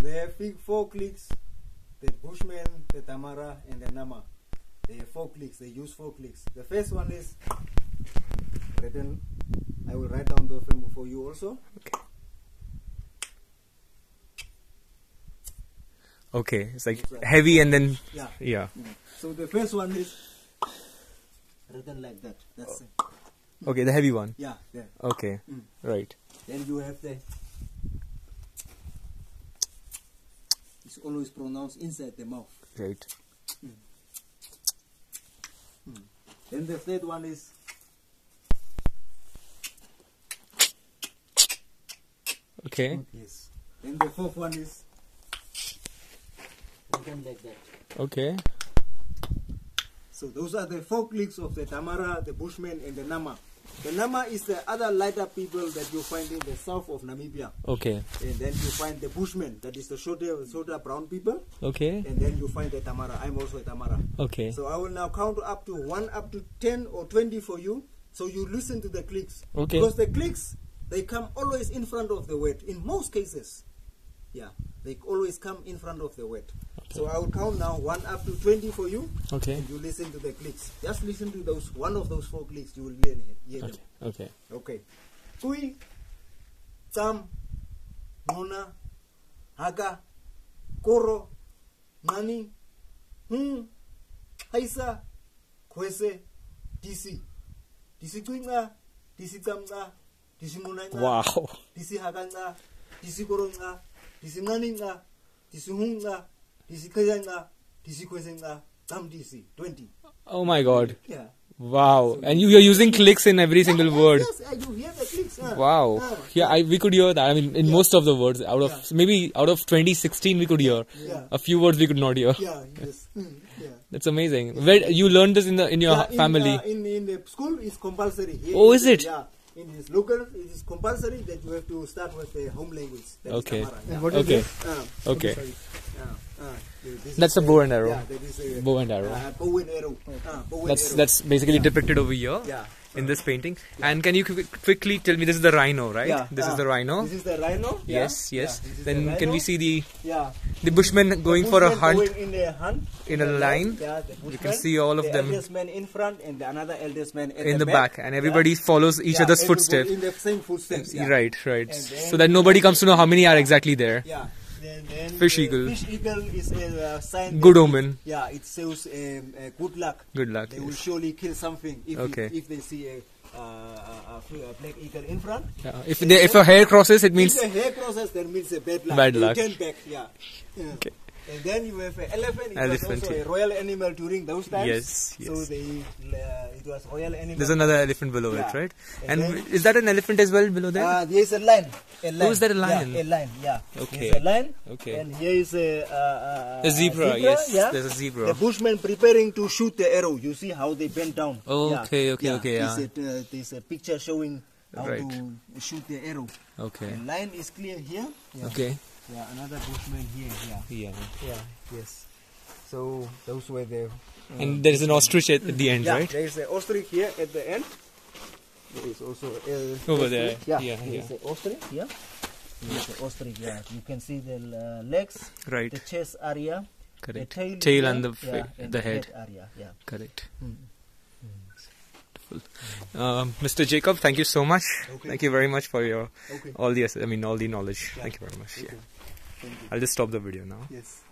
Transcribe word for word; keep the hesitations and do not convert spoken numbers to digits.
they have four clicks. The Bushman, the Tamara, and the Nama. They have four clicks. They use four clicks. The first one is written. I will write down the film for you also. Okay. Okay, it's like right. heavy and then yeah. yeah. So the first one is written like that. That's it. Okay, the heavy one. Yeah. Yeah. Okay. Mm. Right. Then you have the. It's always pronounced inside the mouth. Right. Mm. Mm. Then the third one is. Okay. Yes. Then the fourth one is. Written like that. Okay. So those are the four clicks of the Tamara, the Bushman, and the Nama. The Nama is the other lighter people that you find in the south of Namibia. Okay. And then you find the Bushmen, that is the shorter, shorter brown people. Okay. And then you find the Tamara. I'm also a Tamara. Okay. So I will now count up to one, up to ten or twenty for you. So you listen to the clicks. Okay. Because the clicks, they come always in front of the word. In most cases, yeah, they always come in front of the word. Okay. So I will count now one up to twenty for you. Okay. And you listen to the clicks. Just listen to those one of those four clicks. You will learn it. Hear Okay. them. Okay. Okay. Kui, Tsam, Nona, Haga, Koro, Nani, Hmm, Haisa, Kwese, Disi. Disi Kuinga, Disi Tsamga, Disi Munanga, Wow. Disi Haganga, Disi Koronga, Disi Naninga, Disi Hunga, Disi Kayanga, Disi Kwesenga, Tam Disi, twenty. Oh my God. Yeah. Wow. And you, you're using clicks in every single yes, word. Yes, yes, you hear the clicks. Huh? Wow. Huh? Yeah, I, we could hear that. I mean, in yeah. most of the words, out of yeah. maybe out of twenty sixteen, we could hear. Yeah. A few words we could not hear. Yeah, yes. yeah. That's amazing. Where you learned this in the in your yeah, in, family? Uh, in in the school is compulsory. Here Oh, is it? Yeah. In his local, it is compulsory that you have to start with the home language. That Okay. Is Tamara. Yeah. What is Okay. this? Uh, Okay. sorry. Uh, uh, this That's is a bow and arrow. Yeah, that is a Bow and arrow. Uh, bow and arrow. Uh, bow and That's arrow. that's basically Yeah. depicted over here. Yeah. In this painting. Yeah. And can you qu quickly tell me, this is the rhino, right? Yeah. This uh, is the rhino. This is the rhino. Yes, yeah. yes. Yeah, Then the can we rhino. see the yeah. the bushmen going the for a bushman hunt going in a hunt in a line? Yeah, the You can bushman, see all of the them. eldest man in front and the another eldest man at in the, the back, back. and everybody yeah. follows each yeah, other's everybody footsteps. in the same footsteps. Yeah. Right, right. And then So that nobody comes to know how many are exactly there. Yeah. Then, then Fish the eagle. Fish eagle is a uh, sign. Good that omen. It, yeah, it shows um, uh, good luck. Good luck. They Yes. will surely kill something if Okay. it, if they see a, uh, a, a black eagle in front. Yeah. If they, if a hair crosses, it means if a hair crosses, that means a bad luck. Bad They luck. turn back. Yeah. yeah. Okay. And then you have an elephant. It Elephant, was also yeah. a royal animal during those times. Yes, So yes. they, uh, it was royal animal. there's another elephant below Yeah. it, right? And And, then- is that an elephant as well below there? Uh, there is a lion. A lion. Oh, is that a lion? Yeah, a lion. Yeah. Okay. There's a lion. Okay. And here is a, uh, uh, A zebra, yes, Yeah. there's a zebra. The bushman preparing to shoot the arrow. You see how they bend down. Okay, yeah. okay, yeah. okay, There's, yeah. a, uh, there's a picture showing how Right. to shoot the arrow. Okay. The line is clear here. Yeah. Okay. Yeah. Another bushman here. Yeah. Yeah. Yeah. Yes. So those were the. Uh, And there is an ostrich at the end, yeah, right? there is an ostrich here at the end. There is also a Over there. Yeah, Yeah, there yeah. is an ostrich here. There is an ostrich. Yeah, you can see the uh, legs, Right. the chest area, Correct. the tail, Tail here, and the yeah, fa- and the head. area. Yeah. Correct. Mm. Um, Mister Jacob, thank you so much. Okay. Thank you very much for your Okay. all the I mean all the knowledge. Yeah. Thank you very much. Okay. Yeah. Thank you. I'll just stop the video now. Yes.